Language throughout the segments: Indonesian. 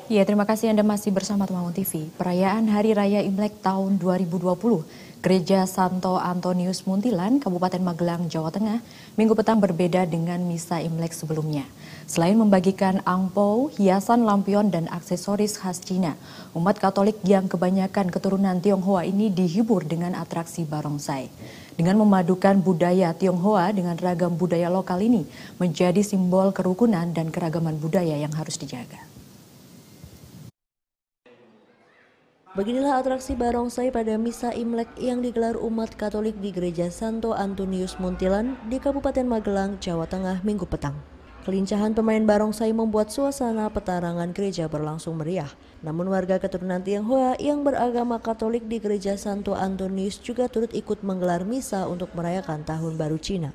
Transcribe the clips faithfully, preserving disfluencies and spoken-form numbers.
Ya, terima kasih Anda masih bersama Temanggung T V. Perayaan Hari Raya Imlek tahun dua ribu dua puluh, Gereja Santo Antonius Muntilan, Kabupaten Magelang, Jawa Tengah, Minggu petang berbeda dengan Misa Imlek sebelumnya. Selain membagikan angpau, hiasan lampion, dan aksesoris khas Cina, umat Katolik yang kebanyakan keturunan Tionghoa ini dihibur dengan atraksi barongsai. Dengan memadukan budaya Tionghoa dengan ragam budaya lokal ini, menjadi simbol kerukunan dan keragaman budaya yang harus dijaga. Beginilah atraksi barongsai pada Misa Imlek yang digelar umat Katolik di Gereja Santo Antonius Muntilan di Kabupaten Magelang, Jawa Tengah, Minggu petang. Kelincahan pemain barongsai membuat suasana petarangan gereja berlangsung meriah. Namun warga keturunan Tionghoa yang beragama Katolik di Gereja Santo Antonius juga turut ikut menggelar misa untuk merayakan Tahun Baru Cina.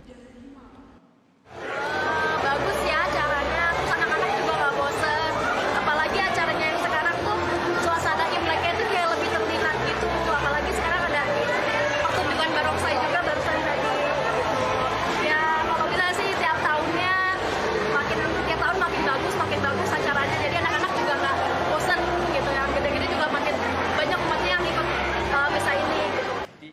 Bagus ya acaranya, terus anak-anak juga nggak bosen. Apalagi acaranya yang sekarang tuh suasana Imleknya itu kayak lebih terlihat gitu. Apalagi sekarang ada pertunjukan barongsai juga barusan tadi. Ya kalau bisa sih tiap tahunnya makin tiap tahun makin bagus, makin bagus acaranya. Jadi anak-anak juga nggak bosen gitu ya. Gede-gede juga makin banyak umatnya yang ikut uh, misa ini gitu.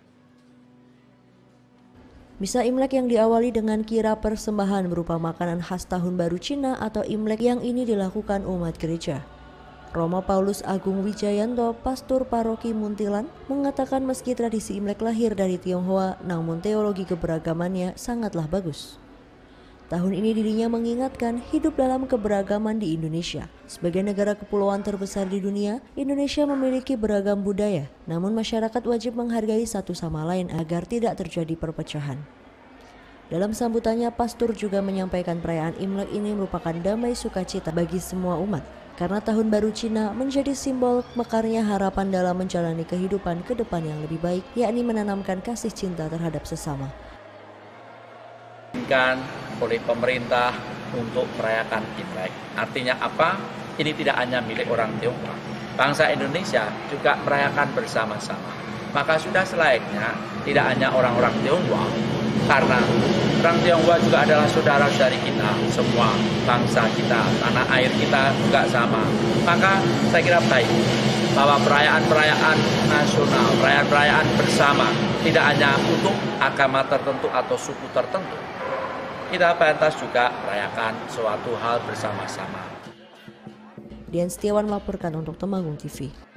Misa Imlek yang diawali dengan kira persembahan berupa makanan khas Tahun Baru Cina atau Imlek yang ini dilakukan umat gereja. Romo Paulus Agung Wijayanto, Pastor Paroki Muntilan, mengatakan meski tradisi Imlek lahir dari Tionghoa, namun teologi keberagamannya sangatlah bagus. Tahun ini dirinya mengingatkan hidup dalam keberagaman di Indonesia. Sebagai negara kepulauan terbesar di dunia, Indonesia memiliki beragam budaya, namun masyarakat wajib menghargai satu sama lain agar tidak terjadi perpecahan. Dalam sambutannya, Pastor juga menyampaikan perayaan Imlek ini merupakan damai sukacita bagi semua umat, karena Tahun Baru Cina menjadi simbol mekarnya harapan dalam menjalani kehidupan ke depan yang lebih baik, yakni menanamkan kasih cinta terhadap sesama. Oleh pemerintah untuk merayakan Imlek. Artinya apa? Ini tidak hanya milik orang Tionghoa. Bangsa Indonesia juga merayakan bersama-sama. Maka sudah selayaknya tidak hanya orang-orang Tionghoa, karena orang Tionghoa juga adalah saudara-saudari kita, semua bangsa kita, tanah air kita juga sama. Maka saya kira baik bahwa perayaan-perayaan nasional, perayaan-perayaan bersama tidak hanya untuk agama tertentu atau suku tertentu. Kita pantas juga merayakan suatu hal bersama-sama. Dian Setiawan melaporkan untuk Temanggung T V.